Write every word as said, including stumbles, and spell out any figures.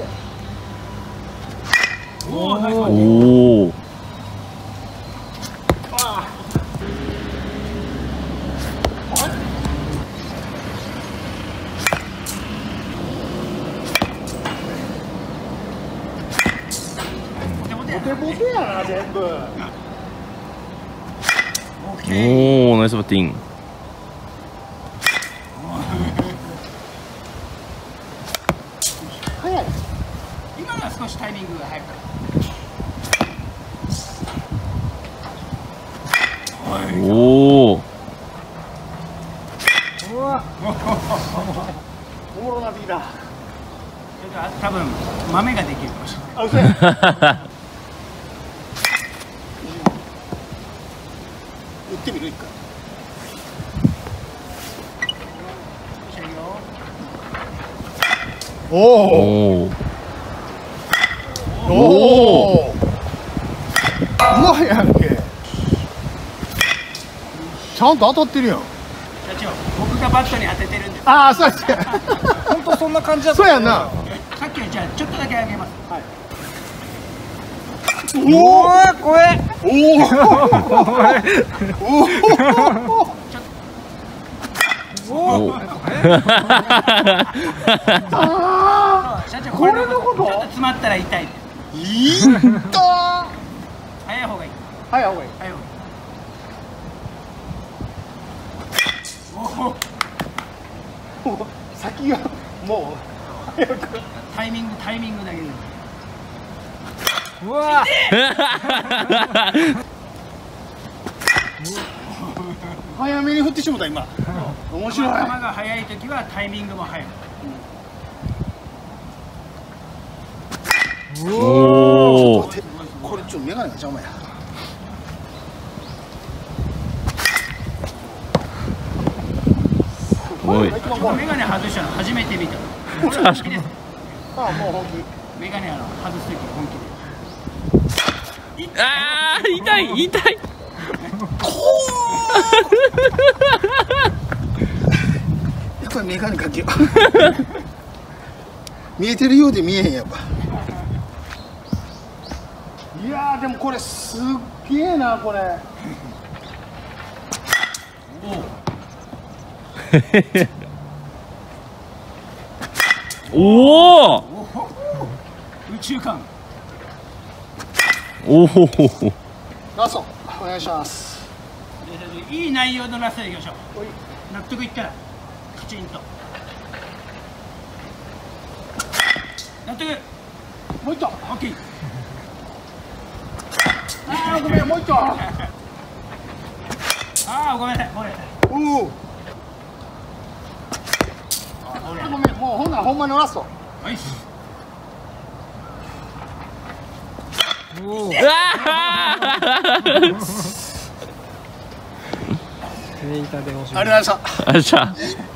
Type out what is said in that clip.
おー、 おお。 ボテボテやな、全部。 おお、ナイスバッティング。 早い。今のは少しタイミングが早く。 おお。 うわ。おもろなってきた。多分豆ができるかもしれない。あ、嘘や。打ってみる一回。おお。おお。うまいやんけ。ちゃんと当たってるやん。社長、僕がバットに当ててるんです。ああ、そうです。本当そんな感じだった。そうやな。さっきはじゃあちょっとだけ上げます。はい。おお、これ。おお。おお。社長、これのことちょっと詰まったら痛い。いったー。早い方がいい。早い方がいい。早い方がいい。おお。先がもう早く。タイミングタイミングだけで。うわ。早めに振ってしもた今。面白い。球が速い時はタイミングも速い。おお。これちょっとメガネが邪魔や。 おい。 メガネ外したの初めて見た。確かに。ああ、もう本気。メガネあの外す時本気で。 ああ、痛い痛い。 やっぱりメガネかけよう。見えてるようで見えへんやっぱ。いやーでもこれすっげえなこれ。 おお。 宇宙観。 おお。 ラストお願いします。いい内容のラストでいきましょう。納得いったらカチンと。納得。もう一丁。オッケー。ああごめんもう一丁。ああごめんなさいごめんなさい。おお。ごめんもうほんならほんまのラスト。はい。おお。うわデータでおしまい。 ありがとうございました。 ありがとうございました。